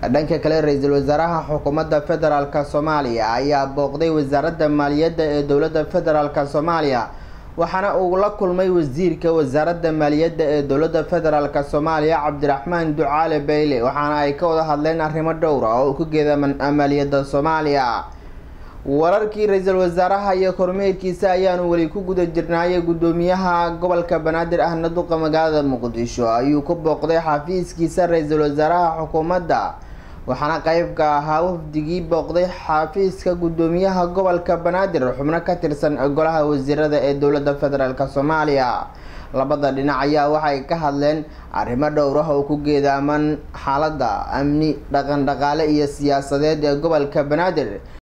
dhanka kale ra'iisul wasaaraha xukuumadda federaalka Soomaaliya ayaa booqday wasaaradda maaliyadda ee dowladda federaalka Soomaaliya waxaana uu la kulmay wasiirka wasaaradda maaliyadda ee dowladda federaalka Soomaaliya Cabdiraxmaan Ducaale Beyle waxaana ay ka wada hadleen arrimo dhowr ah oo ku geedaman maaliyadda Soomaaliya. wararkii ra'iisul wasaaraha iyo kormeerkiisa ayaanu wali ku guda jirnay gudoomiyaha gobolka Banaadir ahna duqa magaalada Muqdisho ayuu ku booqday xafiiskiisa ra'iisul wasaaraha xukuumadda waxaana qayb ka ahaa wafdigii booqday xafiiska gudoomiyaha gobolka Banaadir xubno ka tirsan golaha wasiirada ee dowladda federaalka Soomaaliya. labada dhinac ayaa waxay ka hadleen arrimo dhowr ah oo ku geedaaman xaaladda amni, dhaqan, dhaqaale iyo siyaasadeed ee gobolka Banaadir.